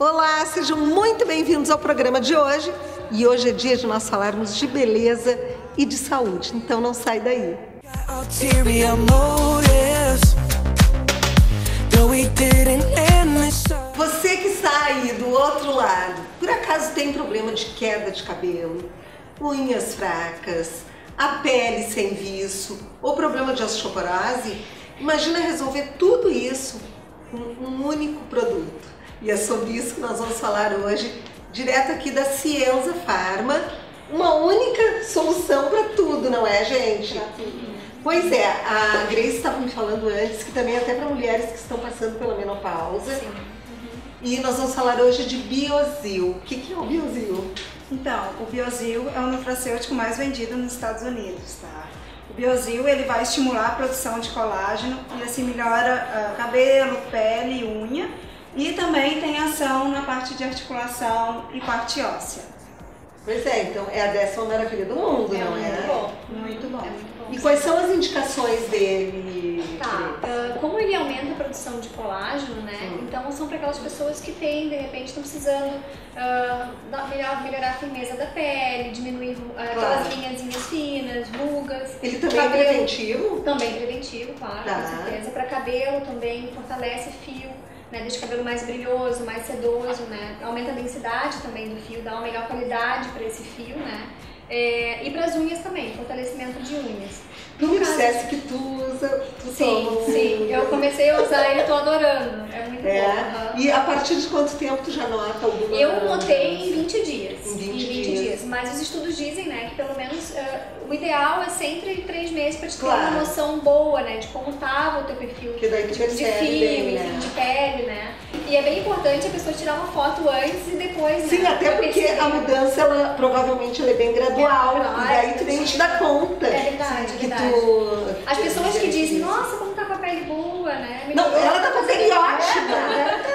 Olá, sejam muito bem-vindos ao programa de hoje. E hoje é dia de nós falarmos de beleza e de saúde, então não sai daí. Você que está aí do outro lado, por acaso tem problema de queda de cabelo, unhas fracas, a pele sem viço ou problema de osteoporose? Imagina resolver tudo isso com um único produto. E é sobre isso que nós vamos falar hoje, direto aqui da Cienza Pharma. Uma única solução para tudo, não é, gente? Para tudo. Pois é, a Grace estava me falando antes que também até para mulheres que estão passando pela menopausa. Sim. E nós vamos falar hoje de Biosil. O que é o Biosil? Então, o Biosil é o nutracêutico mais vendido nos Estados Unidos, tá? O Biosil, ele vai estimular a produção de colágeno e assim melhora cabelo, pele e unha. E também tem ação na parte de articulação e parte óssea. Pois é, então é a 10ª maravilha do mundo, não é? Muito bom, muito bom. E quais são as indicações dele? Tá, como ele aumenta a produção de colágeno, né? Então são para aquelas pessoas que têm, de repente, estão precisando melhorar a firmeza da pele, diminuir aquelas linhazinhas finas, rugas. Ele também é preventivo? Também preventivo, claro, Tá. com certeza. Para cabelo também fortalece fio. Né, deixa o cabelo mais brilhoso, mais sedoso, né? Aumenta a densidade também do fio, dá uma melhor qualidade para esse fio, né? E para as unhas também, fortalecimento de unhas. Tu me dissesse que tu usa, Sim, eu comecei a usar ele e tô adorando, é muito bom. E a partir de quanto tempo tu já nota alguma? Eu notei em 20 dias. Em 20 dias. Mas os estudos dizem, né, que pelo menos o ideal é sempre 3 meses para te ter Claro. uma noção boa, né, de como estava o teu perfil Que daí tu de percebe fio, bem, enfim, né? de pele, né. E é bem importante a pessoa tirar uma foto antes e depois, Sim, né, até pra porque perceber. a mudança, ela, provavelmente, ela é bem gradual. E daí tu nem te dá conta. É verdade, que verdade. As pessoas que dizem, nossa, como tá com a pele boa, né? Não, ela tá com a pele ótima, né?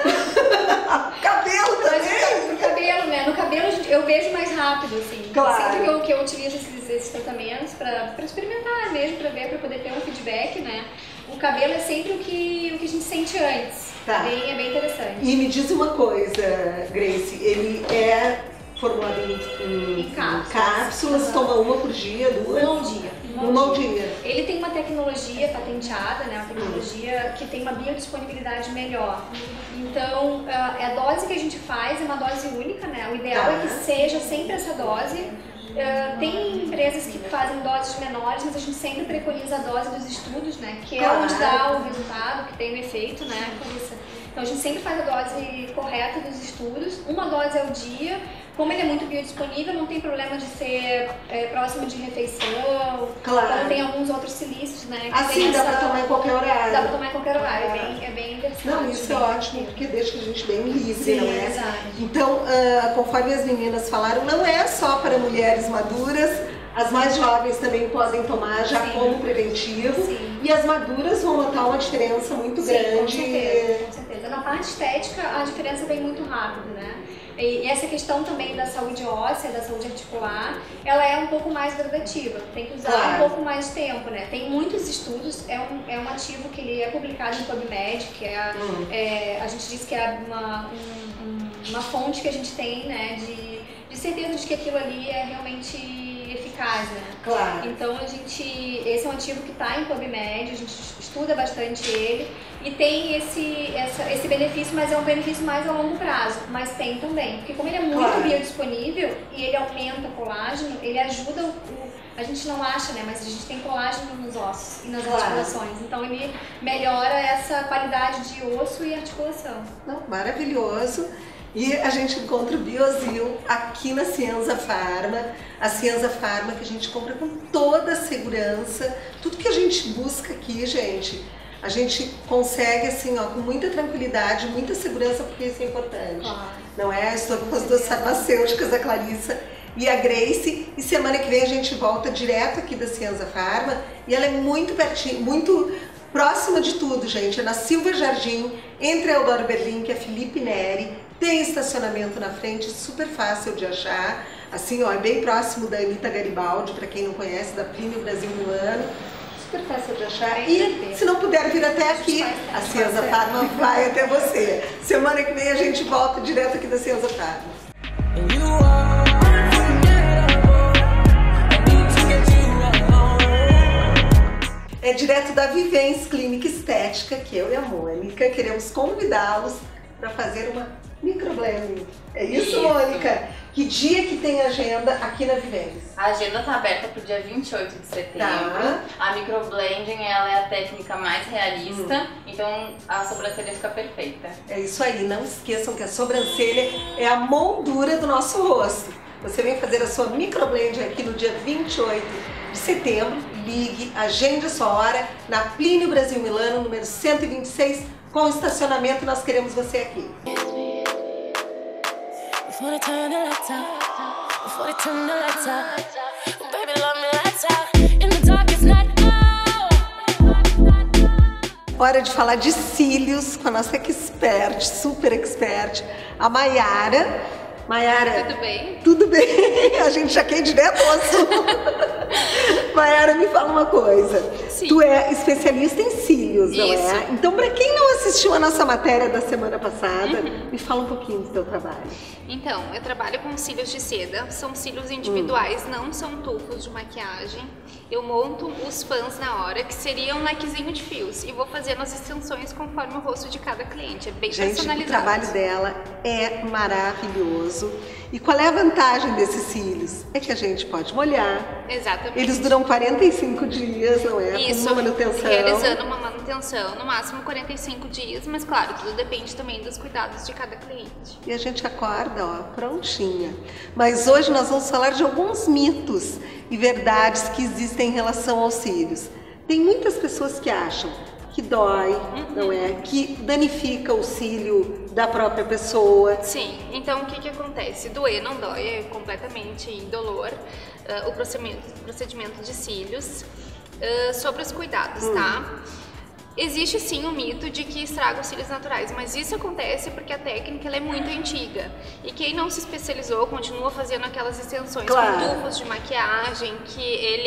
Cabelo também. No cabelo, né? No cabelo eu vejo mais rápido, assim. Claro. Sempre que eu utilizo esses tratamentos pra experimentar mesmo, pra ver, pra poder ter um feedback, né? O cabelo é sempre o que a gente sente antes. Tá. É bem interessante. E me diz uma coisa, Grace, ele é formulado em cápsulas, toma uma por dia, 2? Uma ao dia. Uma ao dia. Ele tem uma tecnologia patenteada, né? Uma tecnologia que tem uma biodisponibilidade melhor. Então, a dose que a gente faz é uma dose única, né? O ideal é que seja sempre essa dose. Tem empresas que fazem doses menores, mas a gente sempre preconiza a dose dos estudos, né? Que é onde dá o resultado, que tem o efeito, né? Então a gente sempre faz a dose correta dos estudos, uma dose ao dia. Como ele é muito biodisponível, não tem problema de ser próximo de refeição. Claro. Então tem alguns outros silícios, né? Assim, dá pra tomar em qualquer horário. Dá pra tomar em qualquer horário, é bem interessante. Não, isso é ótimo, porque deixa a gente bem livre, não é? Exato. Então, conforme as meninas falaram, não é só para mulheres maduras, as mais jovens também podem tomar já como preventivo. Sim. E as maduras vão notar uma diferença muito grande. Com certeza. Na parte estética, a diferença vem muito rápido, né? E essa questão também da saúde óssea, da saúde articular, ela é um pouco mais gradativa, tem que usar um pouco mais de tempo, né? Tem muitos estudos, é um ativo que ele é publicado em PubMed, que a gente diz que é uma fonte que a gente tem, né, de certeza de que aquilo ali é realmente eficaz, né? Claro. Então esse é um ativo que está em PubMed, a gente estuda bastante ele e tem esse benefício, mas é um benefício mais a longo prazo, mas tem também, porque como ele é muito biodisponível e ele aumenta o colágeno, ele ajuda a gente não acha, né, mas a gente tem colágeno nos ossos e nas articulações, então ele melhora essa qualidade de osso e articulação. Não, maravilhoso. E a gente encontra o Biosil aqui na Cienza Pharma, a Cienza Pharma que a gente compra com toda a segurança. Tudo que a gente busca aqui, gente, a gente consegue assim, ó, com muita tranquilidade, muita segurança, porque isso é importante. Não é? Estou com as duas farmacêuticas, a Clarissa e a Grace, e semana que vem a gente volta direto aqui da Cienza Pharma, e ela é muito pertinho, muito próxima de tudo, gente. É na Silva Jardim, entre a Eudoro Berlim, que é Felipe Neri. Tem estacionamento na frente, super fácil de achar. Assim, ó, é bem próximo da Anita Garibaldi, para quem não conhece, da Plínio Brasil Milano. super fácil de achar. E se não puder vir até aqui, a Cienza Pharma vai até você. Semana que vem a gente volta direto aqui da Cienza Pharma. É direto da Vivens Clínica Estética que eu e a Mônica queremos convidá-los para fazer uma microblending. É isso, Mônica? Que dia que tem agenda aqui na Vivens? A agenda está aberta para o dia 28 de setembro. Tá. A microblending ela é a técnica mais realista, então a sobrancelha fica perfeita. É isso aí, não esqueçam que a sobrancelha é a moldura do nosso rosto. Você vem fazer a sua microblending aqui no dia 28 de setembro, ligue, agende a sua hora na Plínio Brasil Milano, número 126, com estacionamento, nós queremos você aqui. Hora de falar de cílios com a nossa expert, super expert, a Mayara. Mayara, tudo bem? Tudo bem, a gente já quer ir direto ao assunto. Mayara, me fala uma coisa. Sim. Tu é especialista em cílios, não Isso. é? Então, para quem não assistiu a nossa matéria da semana passada, me fala um pouquinho do teu trabalho. Então, eu trabalho com cílios de seda, são cílios individuais, não são tufos de maquiagem. Eu monto os fãs na hora, que seriam um lequezinho de fios, e vou fazendo as extensões conforme o rosto de cada cliente. É bem personalizado. O trabalho dela é maravilhoso. E qual é a vantagem desses cílios? É que a gente pode molhar. Exatamente. Eles duram 45 dias, não é? Isso, com uma manutenção. Realizando uma manutenção, no máximo 45 dias, mas claro, tudo depende também dos cuidados de cada cliente. E a gente acorda, ó, prontinha. Mas hoje nós vamos falar de alguns mitos e verdades que existem em relação aos cílios. Tem muitas pessoas que acham que dói, não é? Que danifica o cílio da própria pessoa. Sim, então o que acontece? Doer não dói, é completamente indolor o procedimento de cílios. Sobre os cuidados, tá? Existe sim o mito de que estraga os cílios naturais, mas isso acontece porque a técnica ela é muito antiga. E quem não se especializou continua fazendo aquelas extensões com tufos de maquiagem, que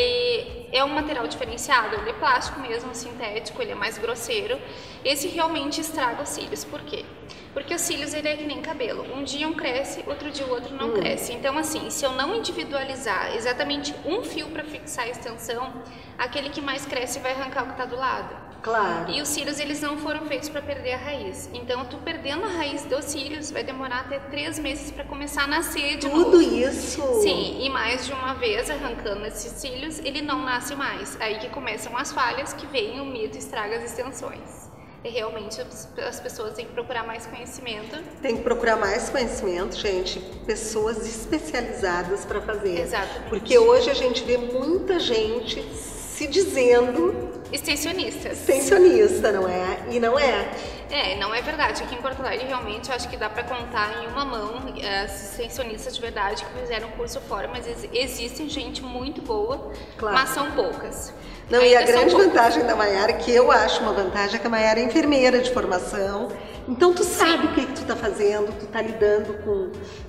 ele é um material diferenciado, ele é plástico mesmo, sintético, ele é mais grosseiro. Esse realmente estraga os cílios. Por quê? Porque os cílios ele é que nem cabelo. Um dia um cresce, outro dia o outro não cresce. Então assim, se eu não individualizar exatamente um fio para fixar a extensão, aquele que mais cresce vai arrancar o que está do lado. Claro. E os cílios eles não foram feitos para perder a raiz. Então tu perdendo a raiz dos cílios vai demorar até 3 meses para começar a nascer de novo. Tudo isso? Sim, e mais de uma vez arrancando esses cílios, ele não nasce mais. Aí que começam as falhas, que vem o mito e estraga as extensões. E realmente as pessoas têm que procurar mais conhecimento. Tem que procurar mais conhecimento, gente. Pessoas especializadas para fazer. Exatamente. Porque hoje a gente vê muita gente se dizendo extensionista, não é? E não é. Não é verdade. Aqui em Porto Alegre, realmente, eu acho que dá para contar em uma mão as extensionistas de verdade que fizeram curso fora, mas existem gente muito boa, mas são poucas. Não, e a grande vantagem da Mayara, que eu acho uma vantagem, é que a Mayara é enfermeira de formação, então tu sabe o que tu tá fazendo, tu tá lidando com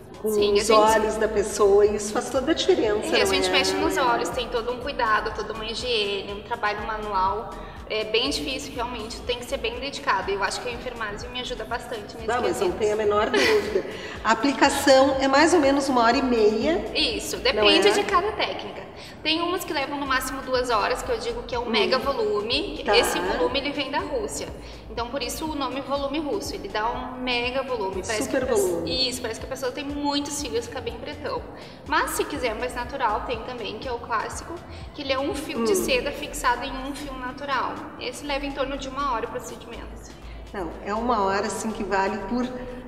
os olhos da pessoa, e isso faz toda a diferença. A gente mexe nos olhos, tem todo um cuidado, toda uma higiene, um trabalho manual. É bem difícil, realmente, tem que ser bem dedicado. Eu acho que a enfermagem me ajuda bastante nesse quesito. Mas não tem a menor dúvida. A aplicação é mais ou menos 1h30. Isso, depende de cada técnica. Tem umas que levam no máximo 2 horas, que eu digo que é um mega volume. Tá. Esse volume ele vem da Rússia. Então por isso o nome volume russo, ele dá um mega volume. Super volume. Isso, parece que a pessoa tem muitos cílios, fica bem pretão. Mas se quiser mais natural, tem também, que é o clássico, que ele é um fio de seda fixado em um fio natural. Esse leva em torno de 1 hora o procedimento. Não, é 1 hora assim que vale por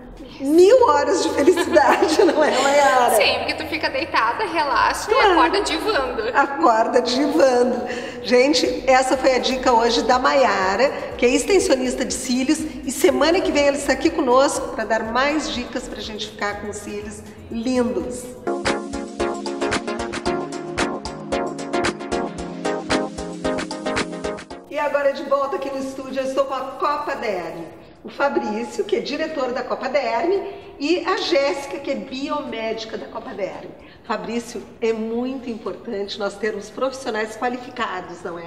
1000 horas de felicidade, não é, Mayara? Sim, porque tu fica deitada, relaxa e acorda divando. Acorda divando. Gente, essa foi a dica hoje da Mayara, que é extensionista de cílios, e semana que vem ela está aqui conosco para dar mais dicas para a gente ficar com cílios lindos. E agora de volta aqui no estúdio, eu estou com a Copa Derme. O Fabrício, que é diretor da Copa Derme, e a Jéssica, que é biomédica da Copa Derme. Fabrício, é muito importante nós termos profissionais qualificados, não é?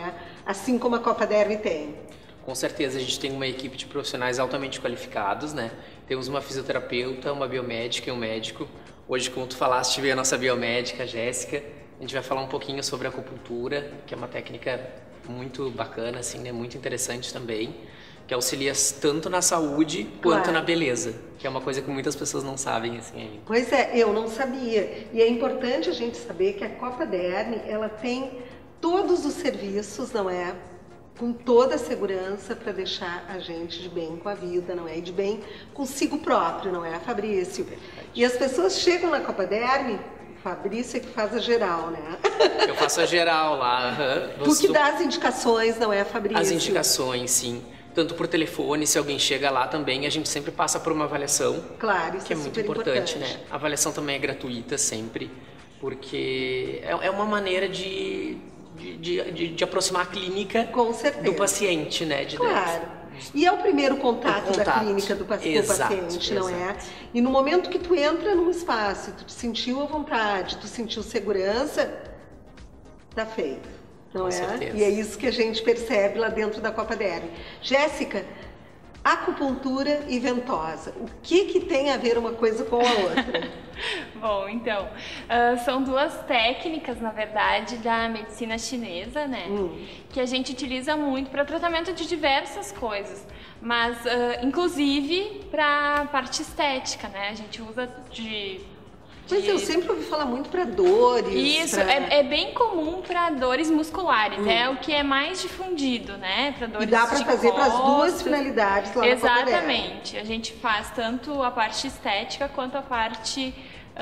assim como a Copa Derby tem? Com certeza, a gente tem uma equipe de profissionais altamente qualificados, né? Temos uma fisioterapeuta, uma biomédica e um médico. Hoje, como tu falaste, veio a nossa biomédica, a Jéssica. A gente vai falar um pouquinho sobre a acupuntura, que é uma técnica muito bacana, assim, né? Muito interessante também, que auxilia tanto na saúde quanto na beleza, que é uma coisa que muitas pessoas não sabem, assim, ainda. Pois é, eu não sabia. E é importante a gente saber que a Copa Dermy, ela tem todos os serviços, não é? Com toda a segurança para deixar a gente de bem com a vida, não é? E de bem consigo próprio, não é, Fabrício? E as pessoas chegam na Copa Dermy, Fabrício é que faz a geral, né? Eu faço a geral lá. Tu que dá as indicações, não é, Fabrício? As indicações, sim. Tanto por telefone, se alguém chega lá também, a gente sempre passa por uma avaliação. Claro, isso que é muito importante, né? A avaliação também é gratuita sempre, porque é uma maneira de aproximar a clínica com certeza do paciente, né? Claro. E é o primeiro contato da clínica do paciente, não é? E no momento que tu entra num espaço, tu te sentiu à vontade, tu sentiu segurança, tá feito, não é? Certeza. E é isso que a gente percebe lá dentro da Copa Derby. Jéssica, acupuntura e ventosa, o que tem a ver uma coisa com a outra? Bom, então, são duas técnicas, na verdade, da medicina chinesa, né? Que a gente utiliza muito para tratamento de diversas coisas, mas inclusive para parte estética, né? A gente usa Mas eu sempre ouvi falar muito para dores. Isso, é bem comum para dores musculares, é o que é mais difundido, né? Para dores e dá para fazer para as duas finalidades lá na Copa Derby. Exatamente, a gente faz tanto a parte estética quanto a parte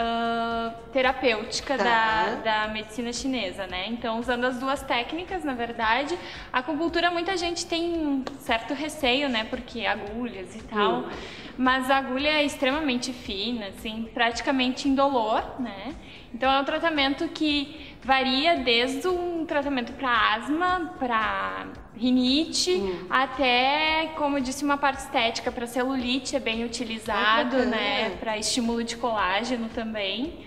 terapêutica da medicina chinesa, né? Então, usando as duas técnicas, na verdade, a acupuntura muita gente tem um certo receio, né? Porque agulhas e tal, mas a agulha é extremamente fina, assim, praticamente indolor, né? Então, é um tratamento que varia desde um tratamento para asma, para rinite, até, como eu disse, uma parte estética para celulite é bem utilizado, né? Para estímulo de colágeno também.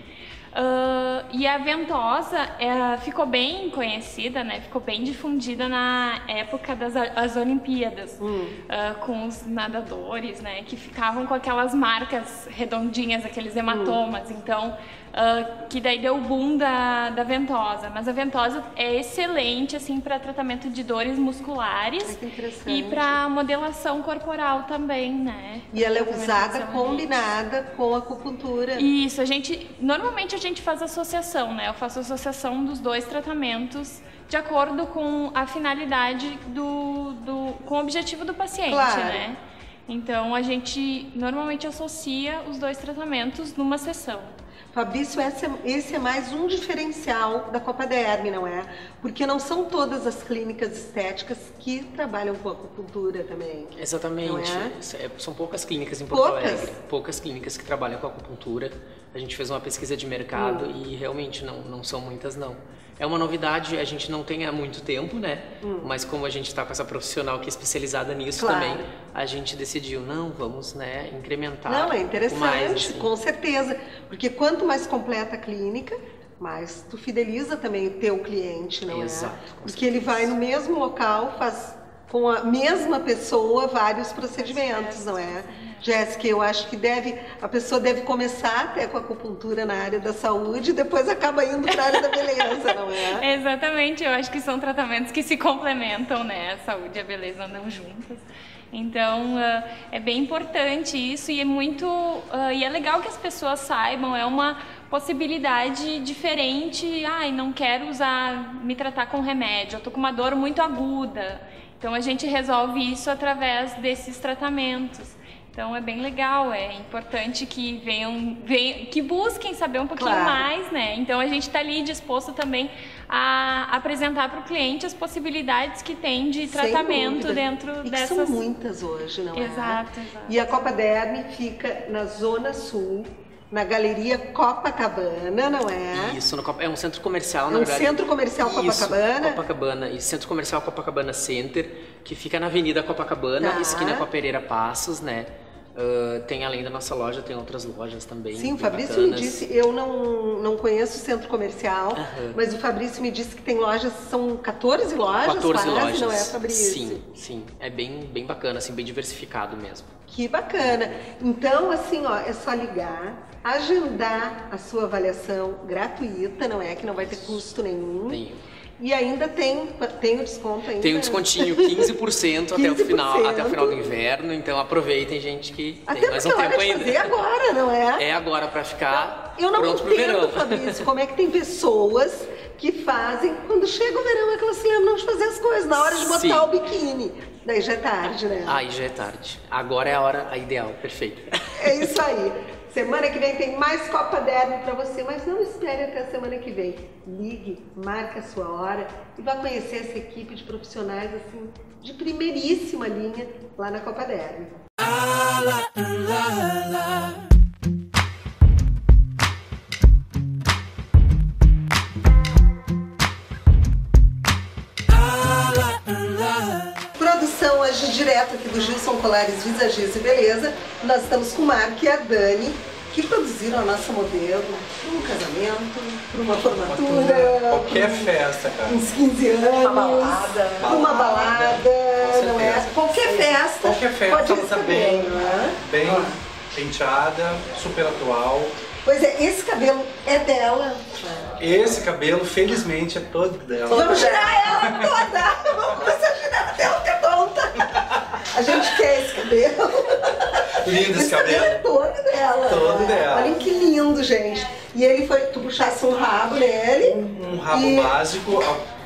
E a ventosa ficou bem conhecida, né? Ficou bem difundida na época das Olimpíadas, com os nadadores, né? Que ficavam com aquelas marcas redondinhas, aqueles hematomas. Então, que daí deu o boom da ventosa. Mas a ventosa é excelente, assim, para tratamento de dores musculares e para modelação corporal também, né? E ela é usada combinada com a acupuntura. Isso, normalmente a gente faz associação, né? Eu faço associação dos dois tratamentos de acordo com a finalidade com o objetivo do paciente, né? Então a gente normalmente associa os dois tratamentos numa sessão. Fabrício, esse é mais um diferencial da Copa Derby, não é? Porque não são todas as clínicas estéticas que trabalham com acupuntura também. Exatamente. São poucas clínicas em Porto Alegre. Poucas clínicas que trabalham com acupuntura. A gente fez uma pesquisa de mercado e realmente não são muitas, não. É uma novidade, a gente não tem há muito tempo, né? Mas como a gente está com essa profissional que é especializada nisso também, a gente decidiu, vamos, né, incrementar. Não, é interessante, mais, assim. Com certeza. Porque quanto mais completa a clínica, mais tu fideliza também o teu cliente, não Exato, é? Porque ele vai no mesmo local, faz com a mesma pessoa vários procedimentos, não é? Jéssica, eu acho que a pessoa deve começar até com a acupuntura na área da saúde e depois acaba indo para a área da beleza, não é? Exatamente, eu acho que são tratamentos que se complementam, né? A saúde e a beleza andam juntas. Então, é bem importante isso e é legal que as pessoas saibam, é uma possibilidade diferente. Não quero me tratar com remédio, eu tô com uma dor muito aguda. Então, a gente resolve isso através desses tratamentos. Então é bem legal, é importante que que busquem saber um pouquinho mais, né? Então a gente está ali disposto também a apresentar para o cliente as possibilidades que tem de tratamento dentro dessas. São muitas hoje, não é? Exato. E a Copa Derby fica na Zona Sul, na Galeria Copacabana, não é? Isso, é um centro comercial, na verdade. Centro Comercial Copacabana? Copacabana, e Centro Comercial Copacabana Center, que fica na Avenida Copacabana, esquina com a Pereira Passos, né? Tem além da nossa loja, tem outras lojas também. Sim, o bem Fabrício bacanas. me disse, eu não conheço o centro comercial, mas o Fabrício me disse que tem lojas, são 14 lojas 14 quase, lojas. não é, Fabrício? Sim. É bem bacana, assim, bem diversificado mesmo. Que bacana. Então, assim, ó, é só ligar, agendar a sua avaliação gratuita, não é? Que não vai ter custo nenhum. Tem. E ainda tem o desconto ainda. Tem um descontinho, 15% até o 15%. até o final do inverno, então aproveitem, gente, que Até tem mais um porque é tempo hora de ainda. fazer agora, não é? É agora pra ficar Eu não pronto pro verão. entendo, Fabrício, como é que tem pessoas que fazem, quando chega o verão, é que elas se lembram de fazer as coisas, na hora de botar Sim. o biquíni. Daí já é tarde, né? Aí já é tarde. Agora é a hora ideal, perfeito. É isso aí. Semana que vem tem mais Copa Derby pra você, mas não espere até a semana que vem. Ligue, marque a sua hora e vá conhecer essa equipe de profissionais assim de primeiríssima linha lá na Copa Derby. Produção hoje direto aqui do Gilson Colares Visagismo e Beleza. Nós estamos com o Marco e a Dani, que produziram a nossa modelo para um casamento, para uma formatura, qualquer festa, cara. uns 15 anos, uma balada, não é? Qualquer festa pode ela tá bem, não é? bem penteada, super atual. Pois é, esse cabelo é dela. Esse cabelo, felizmente, é todo dela. Vamos girar ela toda! Vamos começar a girar até ela ter tonta. A gente quer esse cabelo. Lindo esse cabelo. É todo dela. Todo dela. Olhem que lindo, gente. E ele foi, tu puxasse um rabo nele. Um rabo básico.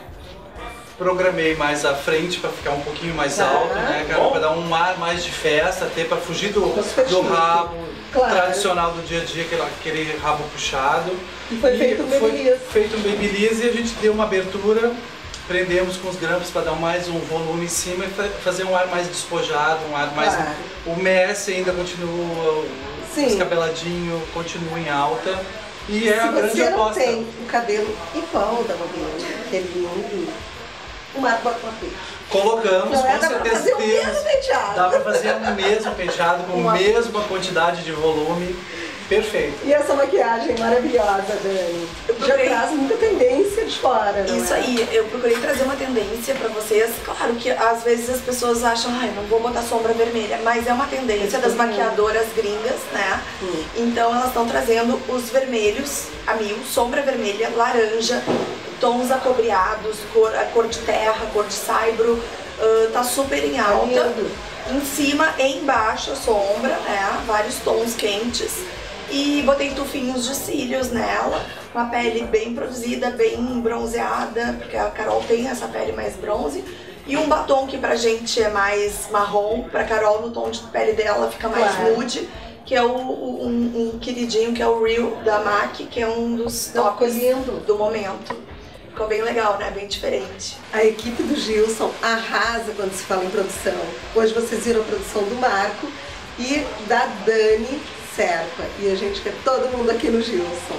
Programei mais à frente para ficar um pouquinho mais alto, né, cara? Para dar um ar mais de festa, até para fugir do rabo tradicional do dia a dia, aquele rabo puxado. E foi feito um babyliss. Feito um babyliss e a gente deu uma abertura, prendemos com os grampos para dar mais um volume em cima e fazer um ar mais despojado, um ar mais... O Messi ainda continua descabeladinho, continua em alta. E é a grande aposta. Se você não tem o cabelo igual da Babilônia, que é lindo, o Marco bota uma peito. Colocamos, com certeza penteado. Dá pra fazer o mesmo penteado, com a mesma quantidade de volume. Perfeito. E essa maquiagem maravilhosa, Dani? Já traz muita tendência de fora, não Isso aí, eu procurei trazer uma tendência pra vocês. Claro que às vezes as pessoas acham, ai, não vou botar sombra vermelha, mas é uma tendência das maquiadoras gringas, né? Então elas estão trazendo os vermelhos a 1000, sombra vermelha, laranja, tons acobreados, a cor de terra, cor de saibro, tá super em alta. Em cima e embaixo a sombra, né? Vários tons quentes. E botei tufinhos de cílios nela, uma pele bem produzida, bem bronzeada, porque a Carol tem essa pele mais bronze. E um batom que pra gente é mais marrom, pra Carol no tom de pele dela fica mais nude, que é um queridinho que é o Real da MAC, que é um dos tops do momento. Ficou bem legal, né? Bem diferente. A equipe do Gilson arrasa quando se fala em produção. Hoje vocês viram a produção do Marco e da Dani Serpa. E a gente quer todo mundo aqui no Gilson.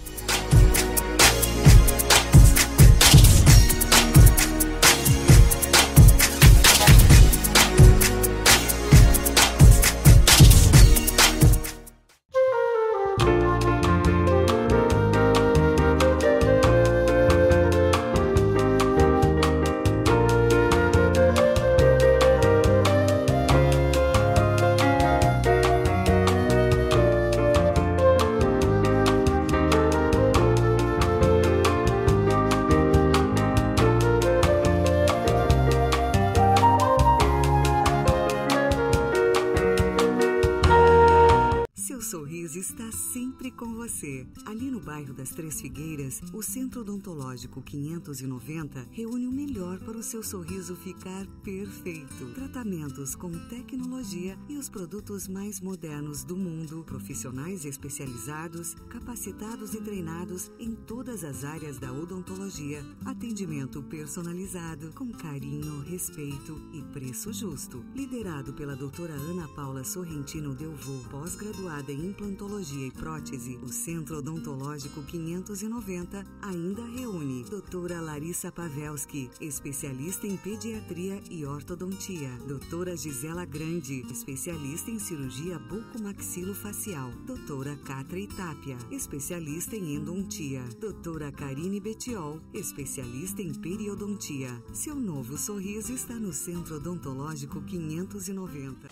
Está sempre com você. Ali no bairro das Três Figueiras, o Centro Odontológico 590 reúne o melhor para o seu sorriso ficar perfeito. Tratamentos com tecnologia e os produtos mais modernos do mundo, profissionais especializados, capacitados e treinados em todas as áreas da odontologia. Atendimento personalizado, com carinho, respeito e preço justo. Liderado pela doutora Ana Paula Sorrentino Delvaux, pós-graduada em implantologia e prótese, prótese, o Centro Odontológico 590 ainda reúne doutora Larissa Pavelski, especialista em pediatria e ortodontia, doutora Gisela Grande, especialista em cirurgia bucomaxilofacial, doutora Catra Itápia, especialista em endodontia, doutora Karine Betiol, especialista em periodontia. Seu novo sorriso está no Centro Odontológico 590.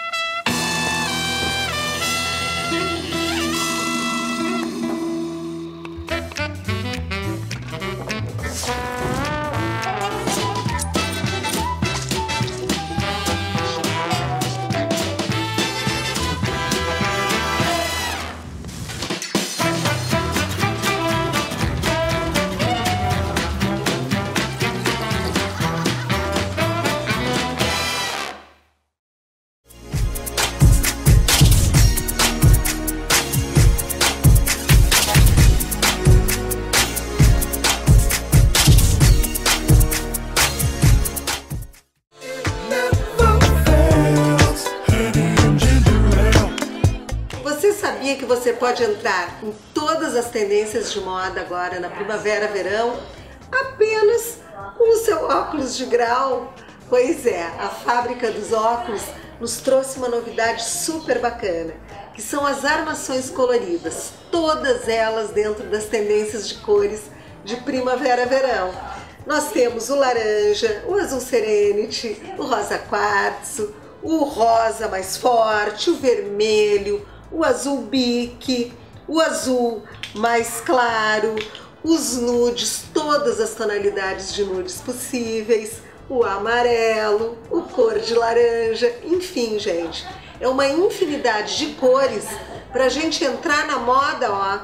Que você pode entrar em todas as tendências de moda agora na primavera-verão apenas com o seu óculos de grau? Pois é, a Fábrica dos Óculos nos trouxe uma novidade super bacana, que são as armações coloridas, todas elas dentro das tendências de cores de primavera-verão. Nós temos o laranja, o azul serenity, o rosa quartzo, o rosa mais forte, o vermelho, o azul bique, o azul mais claro, os nudes, todas as tonalidades de nudes possíveis, o amarelo, o cor de laranja, enfim, gente, é uma infinidade de cores pra gente entrar na moda, ó,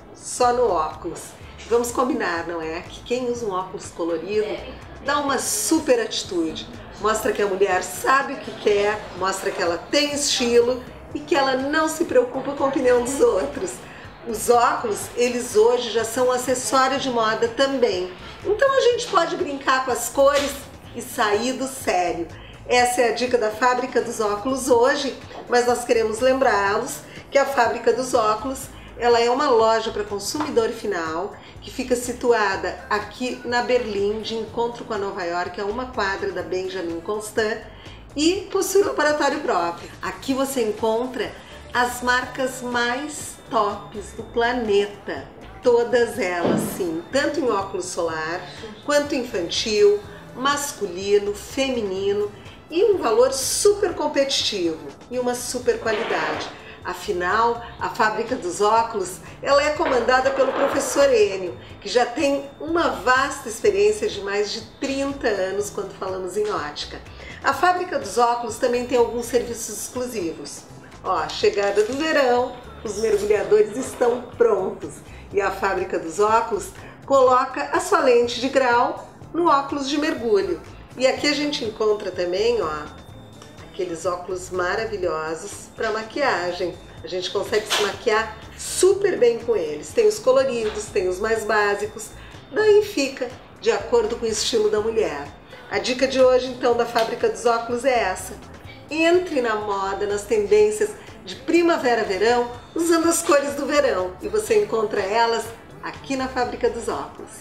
só no óculos. Vamos combinar, não é? Que quem usa um óculos colorido dá uma super atitude, mostra que a mulher sabe o que quer, mostra que ela tem estilo e que ela não se preocupa com a opinião dos outros. Os óculos, eles hoje já são um acessório de moda também. Então a gente pode brincar com as cores e sair do sério. Essa é a dica da Fábrica dos Óculos hoje, mas nós queremos lembrá-los que a Fábrica dos Óculos, ela é uma loja para consumidor final, que fica situada aqui na Berlim, de encontro com a Nova York, a uma quadra da Benjamin Constant, e possui um laboratório próprio. Aqui você encontra as marcas mais tops do planeta, todas elas sim, tanto em óculos solar, quanto infantil, masculino, feminino, e um valor super competitivo e uma super qualidade. Afinal, a Fábrica dos Óculos, ela é comandada pelo professor Enio, que já tem uma vasta experiência de mais de 30 anos quando falamos em ótica. A Fábrica dos Óculos também tem alguns serviços exclusivos. Ó, chegada do verão, os mergulhadores estão prontos e a Fábrica dos Óculos coloca a sua lente de grau no óculos de mergulho. E aqui a gente encontra também, ó, aqueles óculos maravilhosos para maquiagem. A gente consegue se maquiar super bem com eles. Tem os coloridos, tem os mais básicos, daí fica de acordo com o estilo da mulher. A dica de hoje, então, da Fábrica dos Óculos é essa. Entre na moda, nas tendências de primavera-verão, usando as cores do verão. E você encontra elas aqui na Fábrica dos Óculos.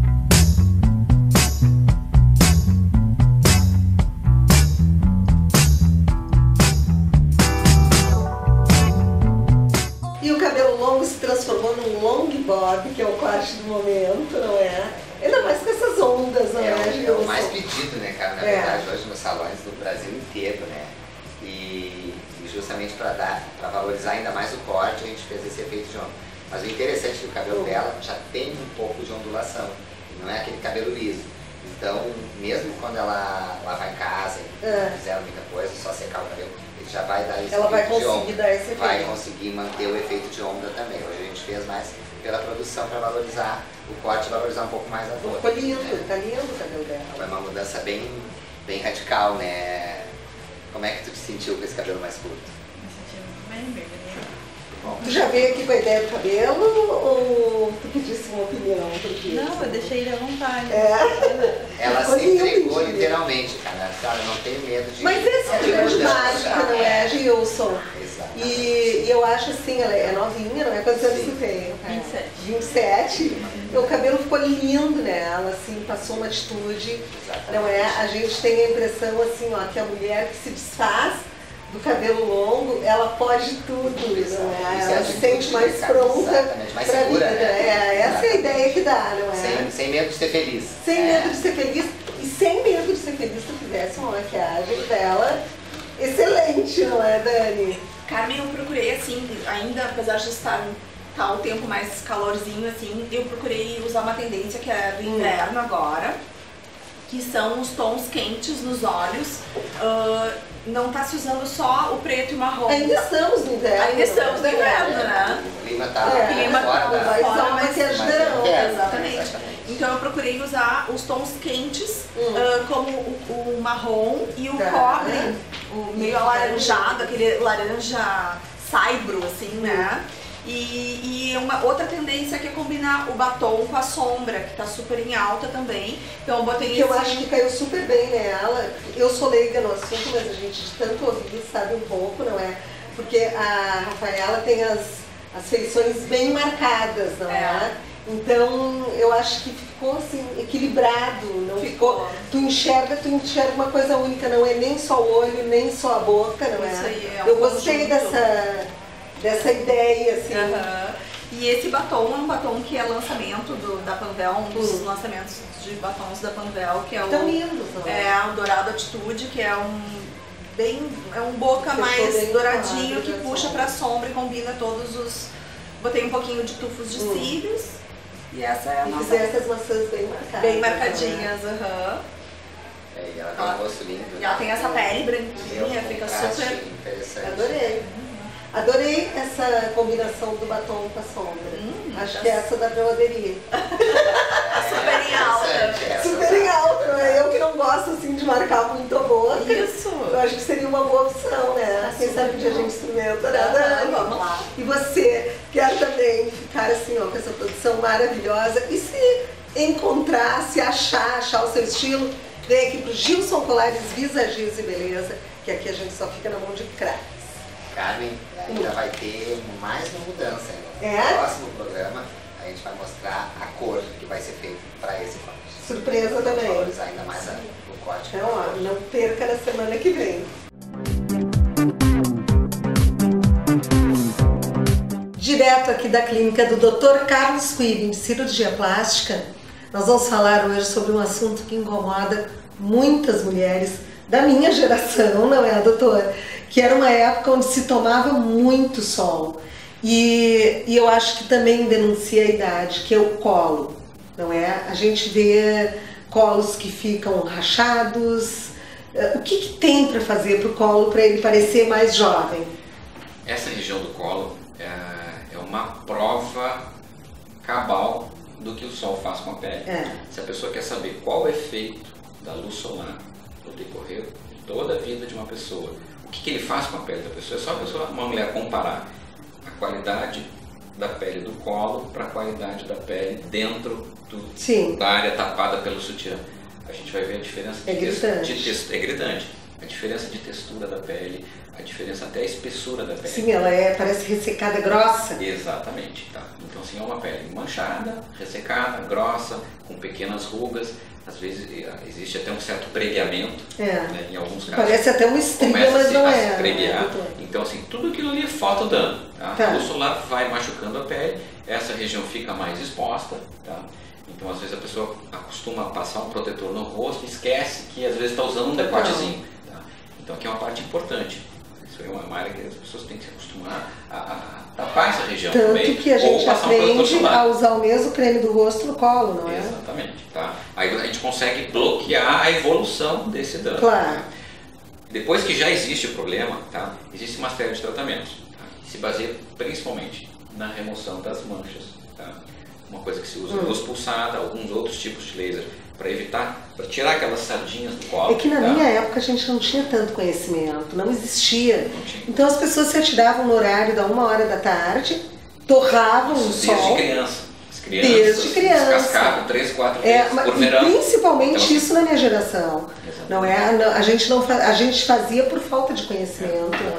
E o cabelo longo se transformou num long bob, que é o corte do momento, não é? Ainda mais com essas ondas, não é? É o mais pedido, né, cara? Na verdade, hoje nos salões do Brasil inteiro, né? E justamente para valorizar ainda mais o corte, a gente fez esse efeito de onda. Mas o interessante é que o cabelo dela já tem um pouco de ondulação, não é aquele cabelo liso. Então, mesmo quando ela lavar em casa, não fizer muita coisa, só secar o cabelo, ele já vai dar esse efeito de onda. Vai conseguir manter o efeito de onda também. Hoje a gente fez mais pela produção para valorizar o corte e valorizar um pouco mais a cor. Ficou lindo, né? Tá lindo o cabelo dela. Foi uma mudança bem radical, né? Como é que tu te sentiu com esse cabelo mais curto? Me senti bem. Tu já veio aqui com a ideia do cabelo ou tu pedisse uma opinião? Não, eu deixei ele à vontade. Ela se entregou literalmente, cara. Cara, não tem medo de... Mas esse é a grande mágica, não é, Gilson? Exato. E eu acho assim, ela é novinha, não é? Quantos anos você tem? 27. O cabelo ficou lindo nela, assim, passou uma atitude, não é? A gente tem a impressão, assim, ó, que a mulher que se desfaz do cabelo longo, ela pode tudo, não é? Ela se sente mais pronta mais pra segura, vida. né? Essa é a ideia que dá, não é? Sem medo de ser feliz. Sem medo de ser feliz. E sem medo de ser feliz, se tu fizesse uma maquiagem dela excelente, não é, Dani? Carmen, eu procurei, assim, ainda, apesar de estar o tempo mais calorzinho, assim, eu procurei usar uma tendência que é do inverno agora, que são os tons quentes nos olhos. Não tá se usando só o preto e o marrom. Ainda estamos no inverno. Ainda estamos no inverno, né? O clima tá fora, mas é verão. Exatamente. Então eu procurei usar os tons quentes, como o marrom e o cobre, o meio alaranjado, aquele laranja saibro, assim, né? E uma outra tendência que é combinar o batom com a sombra, que tá super em alta também. Então eu botei que eu acho que caiu super bem nela. Eu sou leiga no assunto, mas a gente de tanto ouvir sabe um pouco, não é? Porque a Rafaela tem as feições bem marcadas, não é? Então eu acho que ficou assim, equilibrado, não ficou. Tu enxerga uma coisa única, não é nem só o olho, nem só a boca, não é? Isso aí, eu gostei dessa ideia, assim. E esse batom é um batom que é lançamento da Panvel, um dos lançamentos de batons da Panvel, que é Tão lindos, não é? É o Dourado Atitude, que é um boca mais douradinho, que puxa pra sombra e combina todos os... Botei um pouquinho de tufos de cílios. E essa é a nossa... fizesse as maçãs bem marcadas. Bem marcadinhas, E ela tem um rosto lindo. E ela tem essa pele branquinha, fica super... Interessante. Adorei. Adorei essa combinação do batom com a sombra. Acho que essa dá pra eu aderir. Super em alta. Super em alta, né? Eu que não gosto assim de marcar muito a boca. Isso. Eu acho que seria uma boa opção, né? Quem sabe que a gente experimenta, né, Dani? Vamos lá. E você quer também ficar assim, ó, com essa produção maravilhosa e se encontrar, se achar o seu estilo, vem aqui pro Gilson Colares Visagismo e Beleza, que aqui a gente só fica na mão de craques. Carmen, ainda vai ter mais uma mudança. No próximo programa, a gente vai mostrar a cor que vai ser feita para esse corte. Surpresa também. Valorizar ainda mais o corte. Então, ó, não perca na semana que vem. Direto aqui da clínica do Dr. Carlos Quirin, de cirurgia plástica, nós vamos falar hoje sobre um assunto que incomoda muitas mulheres da minha geração, não é, doutor? Que era uma época onde se tomava muito sol. E eu acho que também denuncia a idade, que é o colo, não é? A gente vê colos que ficam rachados. O que tem para fazer para o colo, para ele parecer mais jovem? Essa região do colo é uma prova cabal do que o sol faz com a pele. Se a pessoa quer saber qual o efeito da luz solar no decorrer de toda a vida de uma pessoa, o que ele faz com a pele da pessoa, é só uma mulher comparar a qualidade da pele do colo para a qualidade da pele dentro da área tapada pelo sutiã. A gente vai ver a diferença de textura. É gritante. A diferença de textura da pele, a diferença até a espessura da pele. Sim, ela parece ressecada, grossa. Exatamente, tá. Então assim, é uma pele manchada, ressecada, grossa, com pequenas rugas. Às vezes existe até um certo pregueamento, né, em alguns casos. Parece até uma estria, mas não é. Preguear. Então assim, tudo aquilo ali falta dano. Tá? A luz solar vai machucando a pele, essa região fica mais exposta. Tá? Então às vezes a pessoa acostuma a passar um protetor no rosto e esquece que às vezes está usando um decotezinho. Tá? Então aqui é uma parte importante. Isso é uma área que as pessoas têm que se acostumar a tapar essa região também. Tanto que a gente aprende a usar o mesmo creme do rosto no colo, não é? Exatamente. Tá? Aí a gente consegue bloquear a evolução desse dano. Claro. Tá? Depois que já existe o problema, tá? Existe uma série de tratamentos. Tá? Que se baseia principalmente na remoção das manchas. Tá? Uma coisa que se usa luz pulsada, alguns outros tipos de laser, para tirar aquelas sardinhas do colo. É que na minha época a gente não tinha tanto conhecimento, não existia. Então as pessoas se atiravam no horário da 1h da tarde, torravam no sol. Desde criança. As crianças descascavam 3, 4 vezes por verão. Principalmente então, isso na minha geração. Não é? A gente fazia por falta de conhecimento, não é?